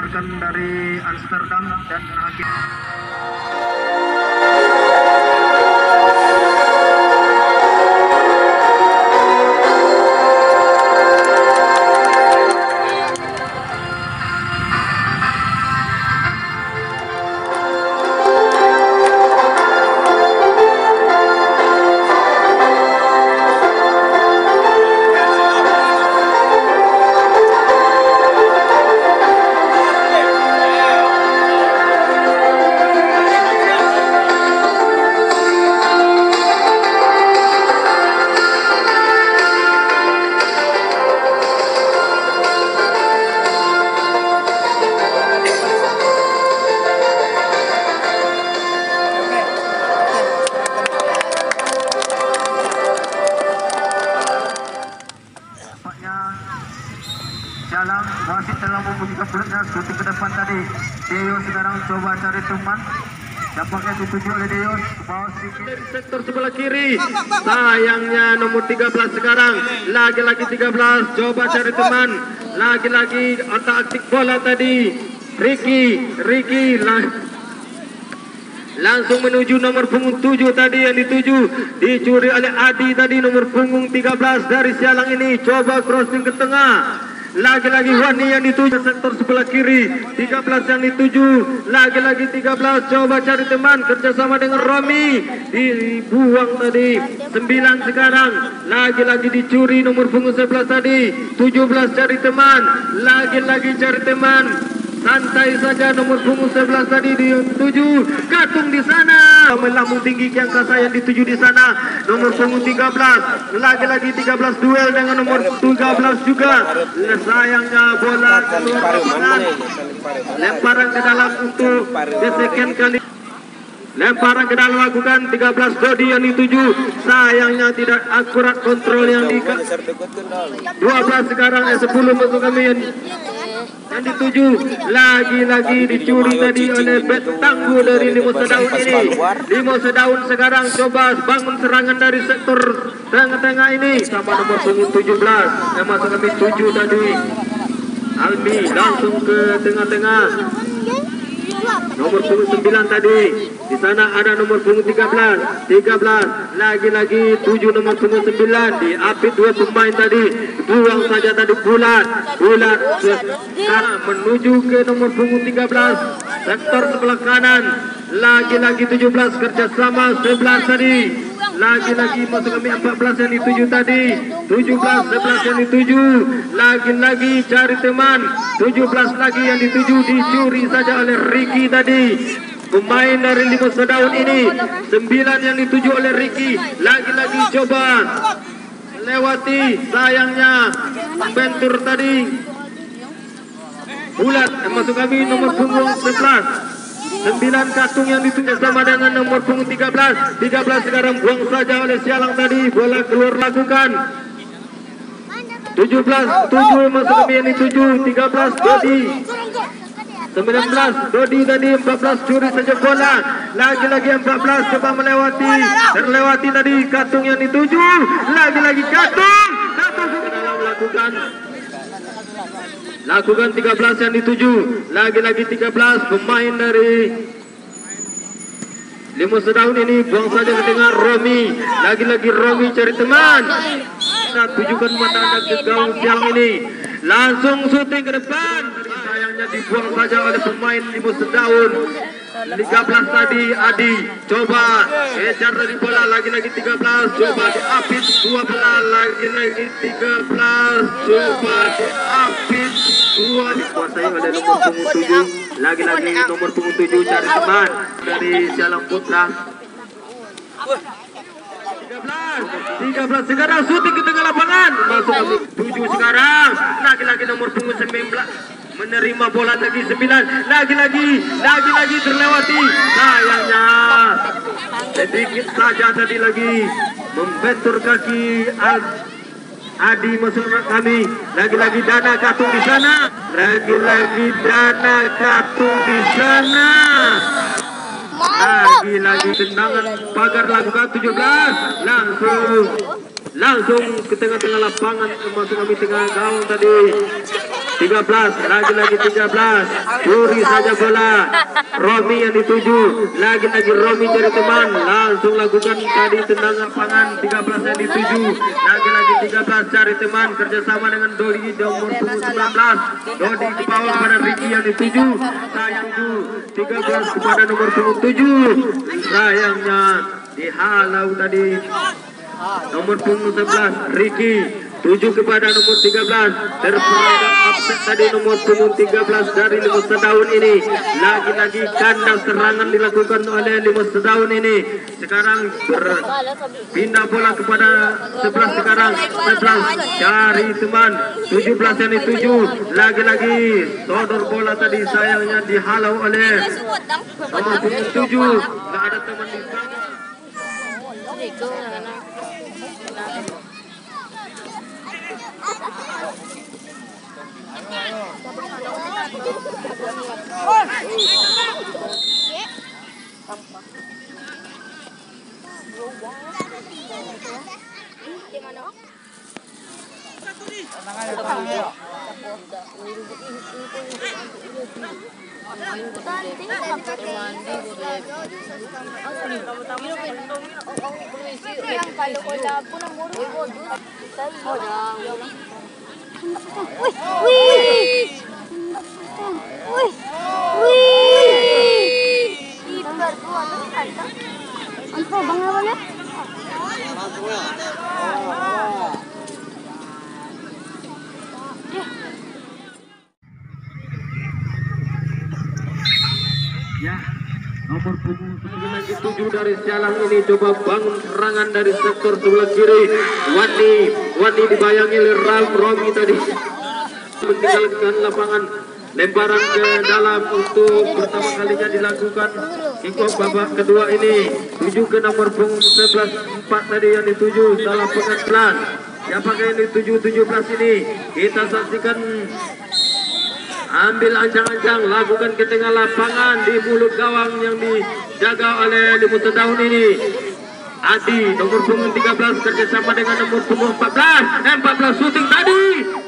rekan dari Amsterdam dan hakim. Jalan wasit dalam membunyikan perutnya shooting ke depan tadi. Deus sekarang coba cari teman. Dampaknya dituju oleh Deus ke bawah sedikit. Dari sektor sebelah kiri. Sayangnya nomor 13 sekarang. Lagi-lagi 13 coba cari teman. Lagi-lagi otak-atik bola tadi. Ricky langsung menuju nomor punggung 7 tadi yang dituju. Dicuri oleh Adi tadi nomor punggung 13 dari Sialang ini. Coba crossing ke tengah. Lagi-lagi Wani yang dituju sektor sebelah kiri. 13 yang dituju. Lagi-lagi 13 coba cari teman kerjasama dengan Romi. Dibuang tadi. 9 sekarang. Lagi-lagi dicuri nomor punggung 11 tadi. 17 cari teman. Lagi-lagi cari teman. Santai saja nomor punggung 11 tadi dituju. Katung di sana. Melambung tinggi Kiang Kasa yang dituju di sana. Nomor punggung 13. Lagi-lagi 13 duel dengan nomor 13 juga. Sayangnya bola keluar lapangan. Lemparan ke dalam untuk gesekan kali. Lemparan ke dalam lakukan 13 Dodi yang dituju. Sayangnya tidak akurat kontrol yang di 12 sekarang 10 masuk kami yang dituju. Lagi-lagi dicuri tadi oleh Betanggu dari Limo Sedaun ini. Limo Sedaun sekarang coba bangun serangan dari sektor tengah-tengah ini. Sama nomor punggung 17 yang masuk kami 7 tadi. Almi langsung ke tengah-tengah. Nomor punggung 9 tadi. Di sana ada nomor punggung 13. Lagi-lagi 7 nomor punggung 9. Diapit 2 pemain tadi. Buang saja tadi bulat. Sekarang menuju ke nomor punggung 13. Sektor sebelah kanan. Lagi-lagi 17 kerjasama 11 tadi. Lagi-lagi masuk kami 14 yang dituju tadi. 17, 11 yang dituju. Lagi-lagi cari teman. 17 lagi yang dituju. Dicuri saja oleh Ricky tadi. Pemain dari Limo Sedaun ini. 9 yang dituju oleh Ricky. Lagi-lagi coba lewati. Sayangnya bentur tadi. Bulat yang masuk kami nomor punggung 11. 9 Katung yang dituju sama dengan nomor punggung 13. 13 sekarang buang saja oleh Sialang tadi. Bola keluar lakukan. 17 7 masuk kami yang dituju. 13 Dodi. 19 Dodi tadi. 14 curi saja bola. Lagi-lagi 14 coba melewati. Terlewati tadi Katung yang dituju. Lagi-lagi Katung lakukan 13 yang dituju. Lagi-lagi 13 pemain dari Limo Sedaun ini buang saja ke tengah Romi. Lagi-lagi Romi cari teman. Tujukan mata anda ke gawang Sialang ini. Langsung syuting ke depan. Sayangnya dibuang saja oleh pemain Limo Sedaun. 13 tadi Adi coba kejar dari bola. Lagi-lagi 13 coba diapit 12. Lagi-lagi 13 coba diapit 2. Dikuasai oleh nomor punggung 7. Lagi-lagi nomor punggung 7 cari teman dari Sialang Putra. 13 sekarang syuting ke tengah lapangan. Masuk 7 sekarang. Lagi-lagi nomor punggung 19 menerima bola tadi 9. Lagi-lagi terlewati. Sayangnya sedikit saja tadi lagi membentur kaki Adi masuk kami. Lagi-lagi Dana Katung di sana. Lagi-lagi Dana Katung di sana. Lagi-lagi tendangan pagar lakukan 17. langsung ke tengah-tengah lapangan, masuk kami tengah gawang tadi. 13, lagi-lagi 13, curi saja bola. Romi yang dituju, lagi-lagi Romi cari teman, langsung lakukan tadi tendangan lapangan. 13 yang dituju, lagi-lagi 13 cari teman, kerjasama dengan Dodi nomor 19. Dodi ke bawah kepada Ricky yang dituju, sayang 13 kepada nomor 7. Sayangnya dihalau tadi nomor 11 Ricky. 7 kepada nomor 13, terperangkap upset tadi nomor 13 dari Limos Sedaun ini. Lagi-lagi kandang serangan dilakukan oleh Limos Sedaun ini. Sekarang berpindah bola kepada 11 sekarang. 11 cari teman, 17 yang dituju, lagi-lagi sodor bola tadi, sayangnya dihalau oleh nomor 7. Gak ada teman di sana. Ya, nomor punggung 7 dari Sialang ini coba bangun serangan dari sektor sebelah kiri. Wani dibayangi oleh Romi tadi meninggalkan lapangan, lemparan ke dalam untuk pertama kalinya dilakukan kick-off babak kedua ini. 7 ke nomor punggung 11, 4 tadi yang dituju, salah pengetelan. Siapakah yang dituju 17 ini? Kita saksikan. Ambil ancang-ancang, lakukan ke tengah lapangan di mulut gawang yang dijaga oleh Limos Sedaun ini. Adi nomor punggung 13 kerjasama dengan nomor punggung 14 shooting tadi.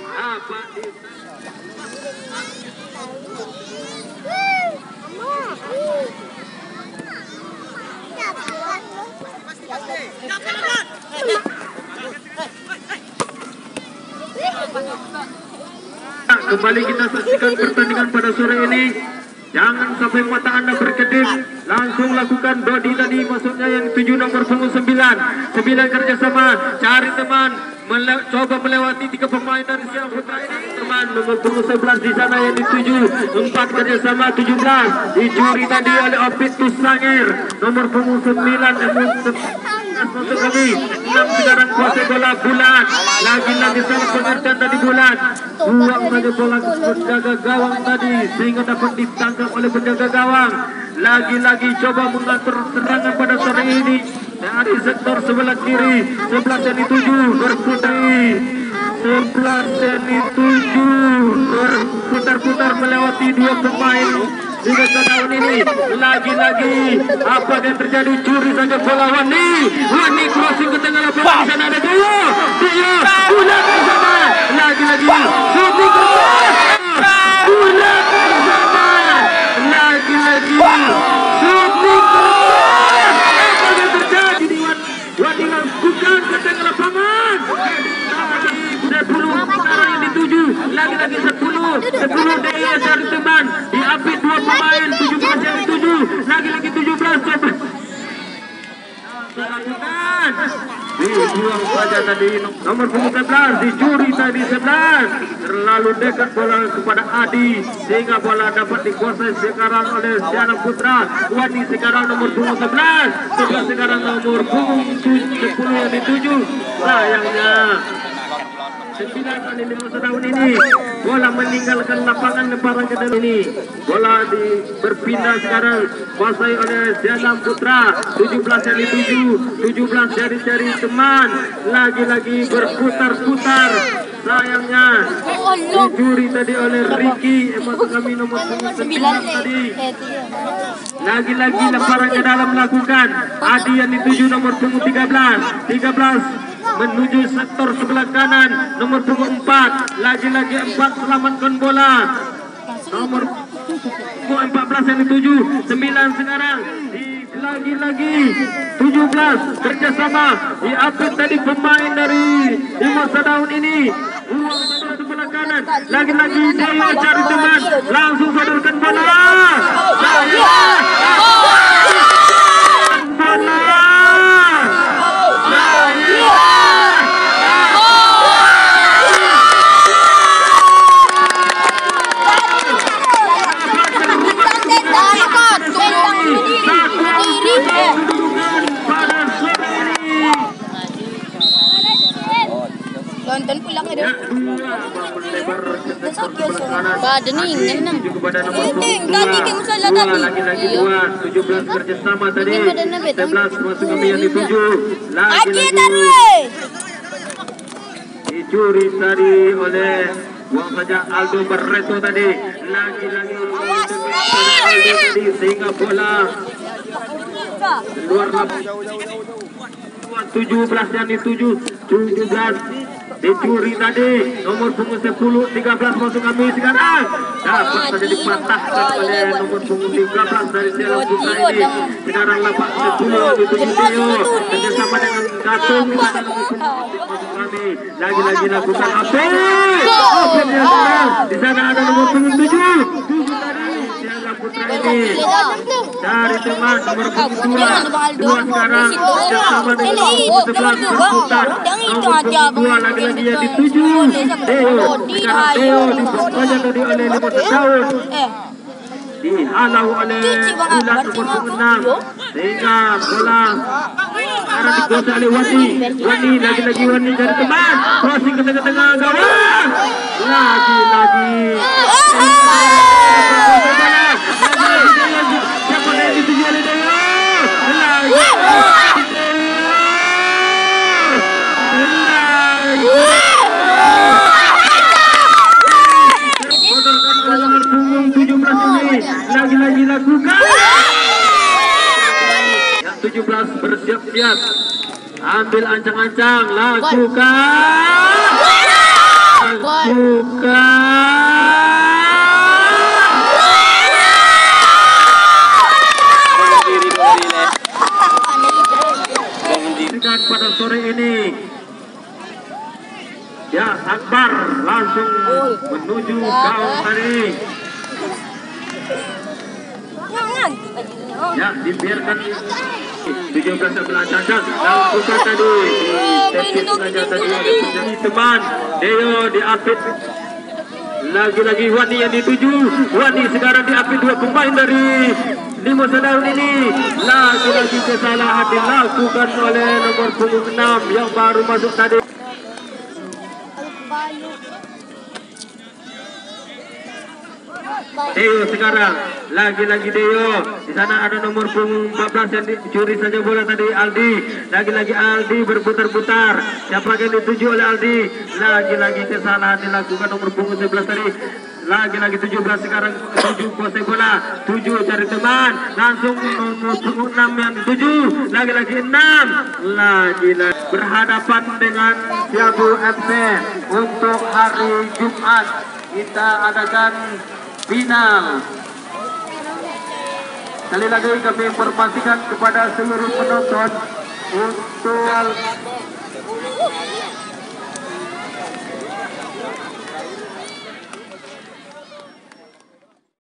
Kembali kita saksikan pertandingan pada sore ini. Jangan sampai mata Anda berkedip. Langsung lakukan Dodi tadi, maksudnya yang 7 nomor punggung 9 kerjasama, cari teman, coba melewati 3 pemain dari Sialang Putra ini. Teman nomor punggung 11 di sana yang dituju, 4 kerjasama 17, dicuri tadi oleh Opitus Sangir. Nomor punggung 9 masuk kami 6 sekarang kuasai bola Bulat. Lagi-lagi salah pengertian tadi Bulat, buang saja bola ke penjaga gawang tadi sehingga dapat ditangkap oleh penjaga gawang. Lagi-lagi coba mengatur serangan pada sore ini dari sektor sebelah kiri. 11 yang dituju berputri, 11 yang dituju berputar-putar melewati 2 pemain di tahun ini. Lagi-lagi apa yang terjadi, curi saja bola Wani crossing ke tengah lapangan. Di sana ada dia Bulat di sana, lagi-lagi shooting Bulat di sana, lagi-lagi shooting. Apa yang terjadi di Wani lakukan ke tengah lapangan. Tadi 10 sekarang yang dituju, lagi-lagi 10 daya dari teman, diapit 2 pemain. 17 yang dituju, lagi-lagi 17 coba lakukan, dibuang saja tadi nomor 11, dicuri tadi 11, terlalu dekat bola kepada Adi sehingga bola dapat dikuasai sekarang oleh Sialang Putra. Wani sekarang nomor 11 sekarang nomor 10 yang dituju. Sayangnya 9 kali Limos Sedaun ini bola meninggalkan lapangan, lemparan ke dalam ini. Bola berpindah sekarang kuasai oleh Sialang Putra. 17 yang dituju, 17 cari teman, lagi-lagi berputar-putar. Sayangnya dicuri tadi oleh Ricky. Emang kami nomor 9 tadi. Lagi-lagi lemparan ke dalam lakukan. Adi yang dituju nomor 13 menuju sektor sebelah kanan. Nomor punggung 4, lagi-lagi 4 selamatkan bola. Nomor 14 yang dituju, 9 sekarang. Lagi-lagi 17 kerjasama diapit tadi pemain dari Mimosa Daun ini. Uang pada sebelah kanan. Lagi-lagi dia cari teman, langsung sodorkan bola. Nonton pulang ada. Badan ni enam. Tadi kamu salah tadi. Lagi-lagi 17 kerjasama tadi. 11 masuk kami yang dituju. Lagi-lagi dicuri tadi oleh buang saja Aldo Barreto tadi. Lagi-lagi Aldo tadi sehingga bola luar lapangan. 17 yang dituju, 17 dicuri tadi. Nomor punggung 10, 13 masuk kami sekarang. Dapat saja dipatahkan oleh nomor punggung 13 dari Sialang Putra ini. Sekarang lapak 10 dituju Teo kerjasama dengan Gatung. Masuk kami lagi-lagi lakukan apa? Di sana ada nomor punggung 7 tadi Sialang Putra ini. Dari teman nomor punggung 2 sekarang bersama dengan nomor 11 berputar. Nomor punggung 2 lagi-lagi yang dituju Teo. Sekarang Teo dipokoknya tadi oleh Mimosa Daun. Dihalau oleh Ulat nomor 6 sehingga bola sekarang dikuasai oleh Wani. Wani lagi-lagi Wani dari teman, crossing ke tengah-tengah gawang. Lagi-lagi siapa yang dituju oleh Teo? Nomor punggung 17 ini lagi-lagi lakukan. Yang 17 bersiap-siap, ambil ancang-ancang, lakukan. Pada sore ini ya Akbar langsung menuju gawang tadi. Ya dibiarkan 17 sebelah cacat lakukan tadi. Tepis saja tadi menjadi teman Deo diapit. Lagi-lagi Wani yang dituju. Wani sekarang diapit dua pemain dari Mimosa Daun ini. Lagi-lagi kesalahan dilakukan oleh nomor punggung 6 yang baru masuk tadi. Deo sekarang lagi-lagi Deo. Di sana ada nomor punggung 14 yang dicuri saja bola tadi Aldi. Lagi-lagi Aldi berputar-putar. Siapa yang dituju oleh Aldi? Lagi-lagi kesalahan dilakukan nomor punggung 11 tadi. Lagi-lagi 17 sekarang 7 kuasai bola. 7 cari teman. Langsung nomor punggung 6 yang dituju. Lagi-lagi 6. Lagi-lagi berhadapan dengan Siabu FC untuk hari Jumat. Kita adakan final. Sekali lagi kami informasikan kepada seluruh penonton untuk